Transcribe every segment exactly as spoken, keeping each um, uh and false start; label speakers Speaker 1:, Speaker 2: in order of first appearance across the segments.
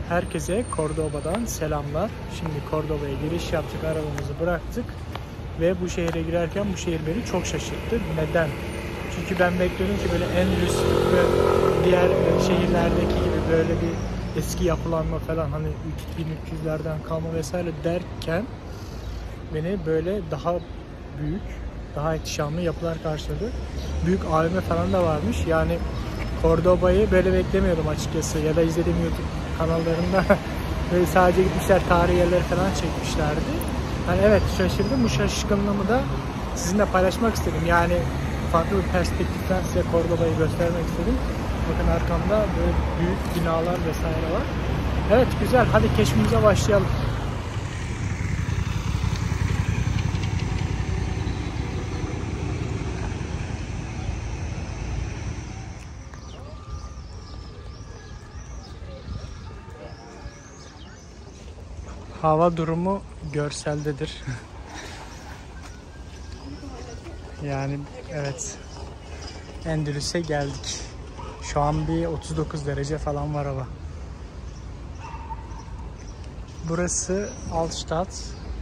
Speaker 1: Herkese Cordoba'dan selamlar. Şimdi Cordoba'ya giriş yaptık, arabamızı bıraktık ve bu şehre girerken bu şehir beni çok şaşırttı. Neden? Çünkü ben bekliyordum ki böyle Endülüs ve diğer şehirlerdeki gibi böyle bir eski yapılanma falan, hani bin üç yüzlerden kalma vesaire derken beni böyle daha büyük, daha ihtişamlı yapılar karşıladı. Büyük A V M falan da varmış. Yani Cordoba'yı böyle beklemiyordum açıkçası, ya da izlediğim YouTube kanallarında böyle sadece gitmişler tarihi yerleri falan çekmişlerdi. Hani evet, şaşırdım. Bu şaşkınlığımı da sizinle paylaşmak istedim. Yani farklı bir perspektiften size Cordoba'yı göstermek istedim. Bakın arkamda böyle büyük binalar vesaire var. Evet, güzel. Hadi keşfimize başlayalım. Hava durumu görseldedir. Yani evet, Endülüs'e geldik. Şu an bir otuz dokuz derece falan var hava. Burası Altstadt.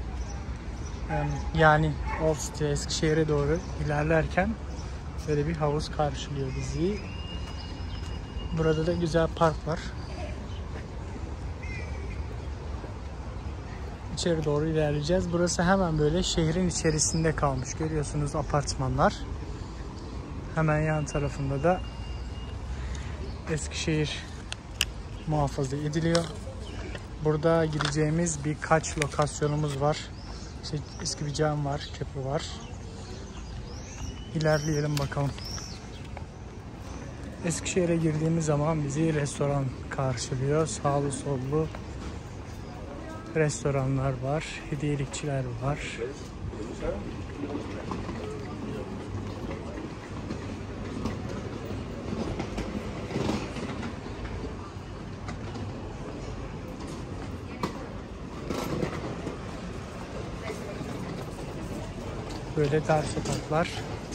Speaker 1: Yani Old City, Eskişehir'e doğru ilerlerken böyle bir havuz karşılıyor bizi. Burada da güzel park var. İçeri doğru ilerleyeceğiz. Burası hemen böyle şehrin içerisinde kalmış. Görüyorsunuz apartmanlar. Hemen yan tarafında da Eskişehir muhafaza ediliyor. Burada gideceğimiz birkaç lokasyonumuz var. İşte eski bir cam var, köprü var. İlerleyelim bakalım. Eskişehir'e girdiğimiz zaman bizi restoran karşılıyor. Sağlı sollu restoranlar var, hediyelikçiler var. Böyle dar sokaklar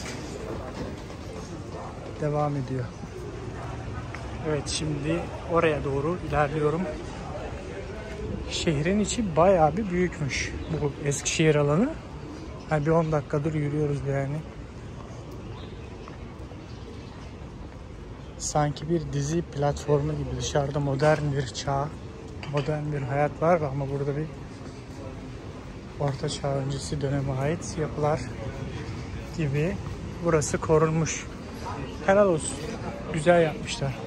Speaker 1: devam ediyor. Evet, şimdi oraya doğru ilerliyorum. Şehrin içi bayağı bir büyükmüş bu Eskişehir alanı. Yani bir on dakikadır yürüyoruz yani. Sanki bir dizi platformu gibi, dışarıda modern bir çağ, modern bir hayat var ama burada bir Orta Çağ öncesi döneme ait yapılar gibi. Burası korunmuş. Helal olsun. Güzel yapmışlar.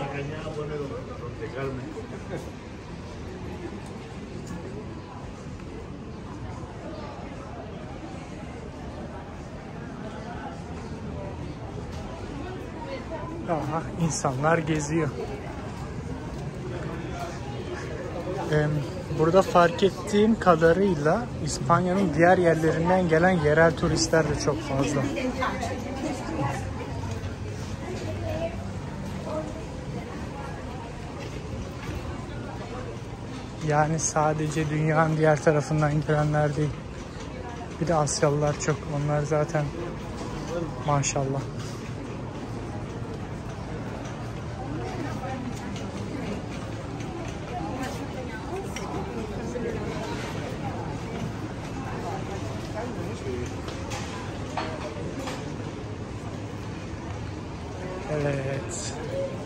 Speaker 1: Aha, insanlar geziyor. Burada fark ettiğim kadarıyla İspanya'nın diğer yerlerinden gelen yerel turistler de çok fazla. Yani sadece dünyanın diğer tarafından gelenler değil. Bir de Asyalılar çok. Onlar zaten maşallah. Evet.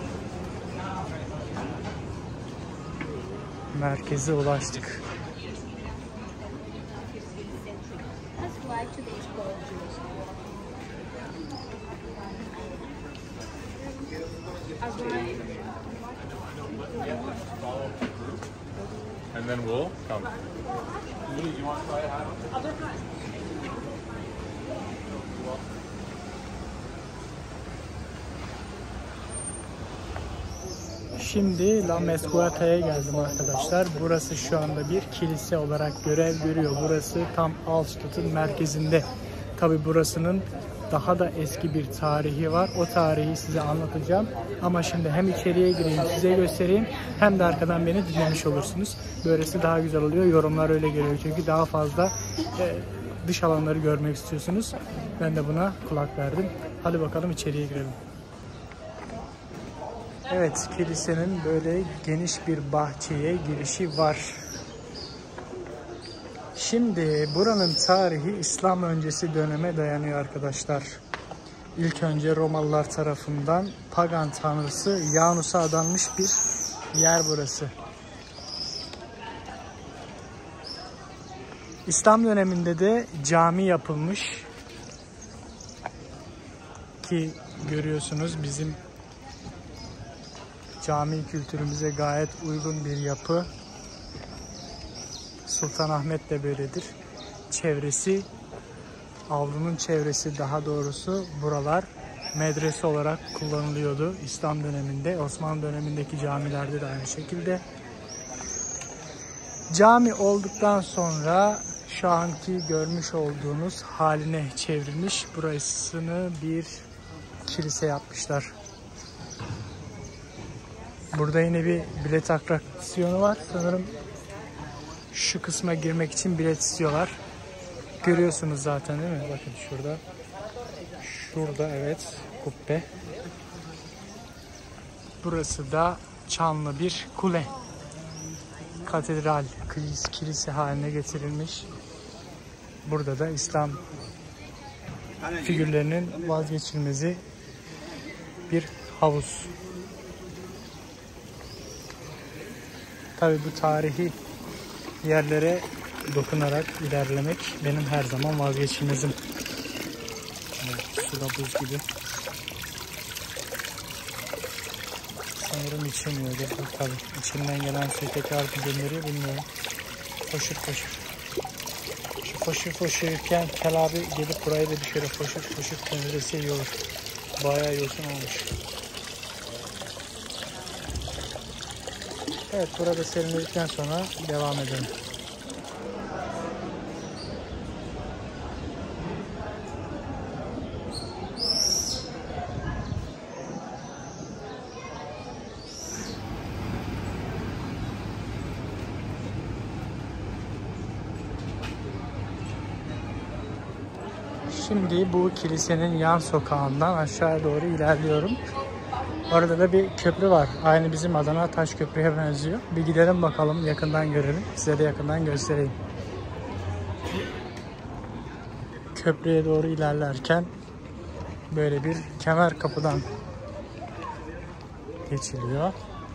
Speaker 1: Merkeze ulaştık.
Speaker 2: And then we'll come. You want to try it?
Speaker 1: Şimdi La Mescuata'ya geldim arkadaşlar. Burası şu anda bir kilise olarak görev görüyor. Burası tam Altstadt'ın merkezinde. Tabi burasının daha da eski bir tarihi var. O tarihi size anlatacağım. Ama şimdi hem içeriye gireyim, size göstereyim, hem de arkadan beni dinlemiş olursunuz. Böylesi daha güzel oluyor. Yorumlar öyle geliyor çünkü daha fazla e, dış alanları görmek istiyorsunuz. Ben de buna kulak verdim. Hadi bakalım içeriye girelim. Evet, kilisenin böyle geniş bir bahçeye girişi var. Şimdi buranın tarihi İslam öncesi döneme dayanıyor arkadaşlar. İlk önce Romalılar tarafından pagan tanrısı Janus'a adanmış bir yer burası. İslam döneminde de cami yapılmış ki görüyorsunuz bizim cami kültürümüze gayet uygun bir yapı. Sultanahmet de böyledir. Çevresi, avlunun çevresi daha doğrusu buralar medrese olarak kullanılıyordu İslam döneminde. Osmanlı dönemindeki camilerde de aynı şekilde. Cami olduktan sonra şu anki görmüş olduğunuz haline çevrilmiş. Burasını bir kilise yapmışlar. Burada yine bir bilet atraksiyonu var. Sanırım şu kısma girmek için bilet istiyorlar. Görüyorsunuz zaten değil mi? Bakın şurada. Şurada evet kubbe. Burası da çanlı bir kule. Katedral, kilise haline getirilmiş. Burada da İslam figürlerinin vazgeçilmezi bir havuz. Tabii bu tarihi yerlere dokunarak ilerlemek benim her zaman vazgeçilmezim. Evet, su da buz gibi. Sanırım içemiyordur. Tabii içinden gelen suyu tekrar gönderiyor bilmiyorum. Foşur foşur. Şu foşur foşurken Kel abi gelip burayı da bir şöyle foşur foşur temizlese iyi olur. Bayağı yosun olmuş. Evet, burada serinledikten sonra devam edelim. Şimdi bu kilisenin yan sokağından aşağıya doğru ilerliyorum. Orada da bir köprü var. Aynı bizim Adana Taş Köprü'ye benziyor. Bir gidelim bakalım, yakından görelim. Size de yakından göstereyim. Köprüye doğru ilerlerken böyle bir kemer kapıdan geçiliyor.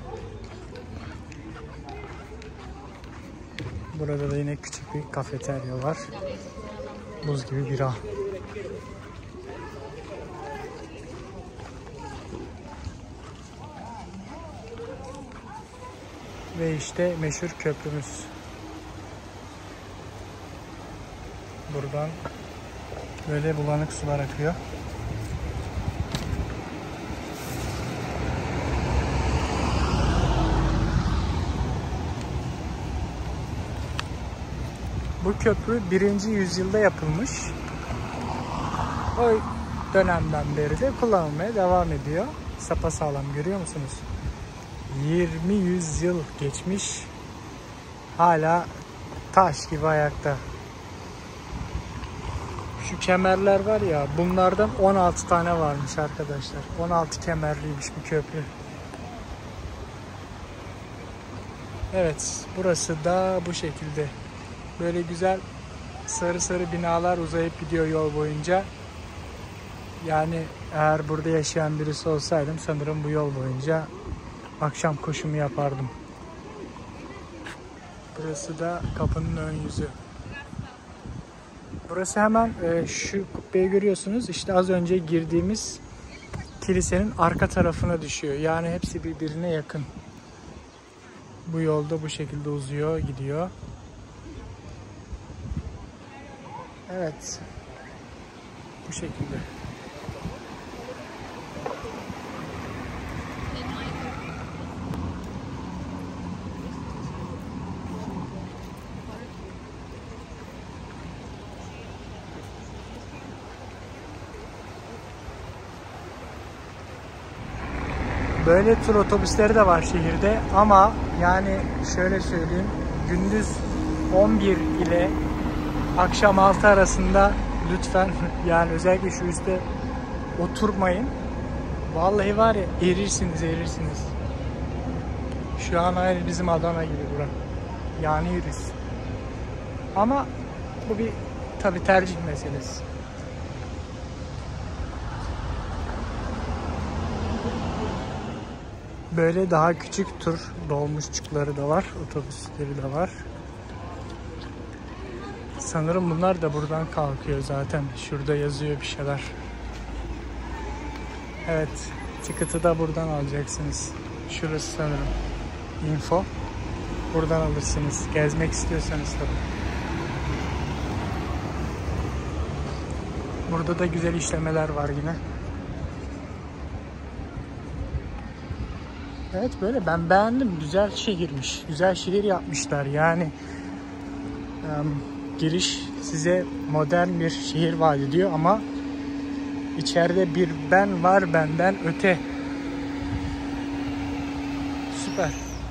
Speaker 1: Burada da yine küçük bir kafeterya var. Buz gibi bira. Ve işte meşhur köprümüz. Buradan böyle bulanık sular akıyor. Bu köprü birinci yüzyılda yapılmış. O dönemden beri de kullanılmaya devam ediyor. Sapasağlam, görüyor musunuz? yirmi yüzyıl geçmiş. Hala taş gibi ayakta. Şu kemerler var ya, bunlardan on altı tane varmış arkadaşlar. on altı kemerliymiş bu köprü. Evet, burası da bu şekilde. Böyle güzel sarı sarı binalar uzayıp gidiyor yol boyunca. Yani eğer burada yaşayan birisi olsaydım sanırım bu yol boyunca akşam koşumu yapardım. Burası da kapının ön yüzü. Burası hemen e, şu kubbeyi görüyorsunuz. İşte az önce girdiğimiz kilisenin arka tarafına düşüyor. Yani hepsi birbirine yakın. Bu yolda bu şekilde uzuyor, gidiyor. Evet. Bu şekilde. Böyle tur otobüsleri de var şehirde ama yani şöyle söyleyeyim, gündüz on bir ile akşam altı arasında lütfen yani özellikle şu üstte oturmayın. Vallahi var ya, erirsiniz erirsiniz. Şu an aynı bizim Adana gibi bura. Yani yürüz. Ama bu bir tabi tercih meselesi. Böyle daha küçük tur dolmuşçukları da var, otobüsleri de var. Sanırım bunlar da buradan kalkıyor zaten. Şurada yazıyor bir şeyler. Evet, ticket'ı da buradan alacaksınız. Şurası sanırım. Info. Buradan alırsınız. Gezmek istiyorsanız tabii. Burada da güzel işlemeler var yine. Evet, böyle ben beğendim. Güzel şehirmiş. Güzel şehir yapmışlar. Yani um, giriş size modern bir şehir vaat ediyor ama içeride bir ben var, benden öte. Süper.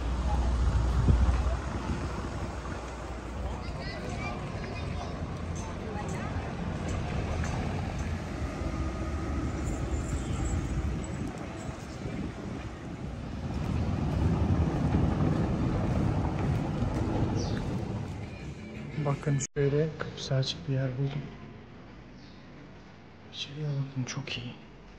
Speaker 1: Bakın şöyle kapısı açık bir yer buldum. İçeriye bakın, çok iyi.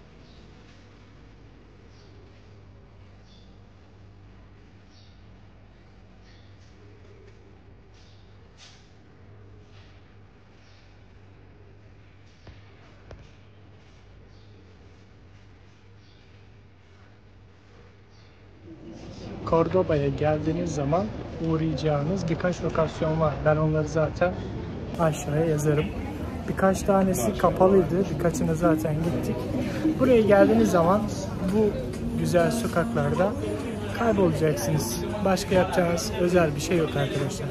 Speaker 1: Cordoba'ya geldiğiniz zaman uğrayacağınız birkaç lokasyon var. Ben onları zaten aşağıya yazarım. Birkaç tanesi kapalıydı. Birkaçına zaten gittik. Buraya geldiğiniz zaman bu güzel sokaklarda kaybolacaksınız. Başka yapacağınız özel bir şey yok arkadaşlar.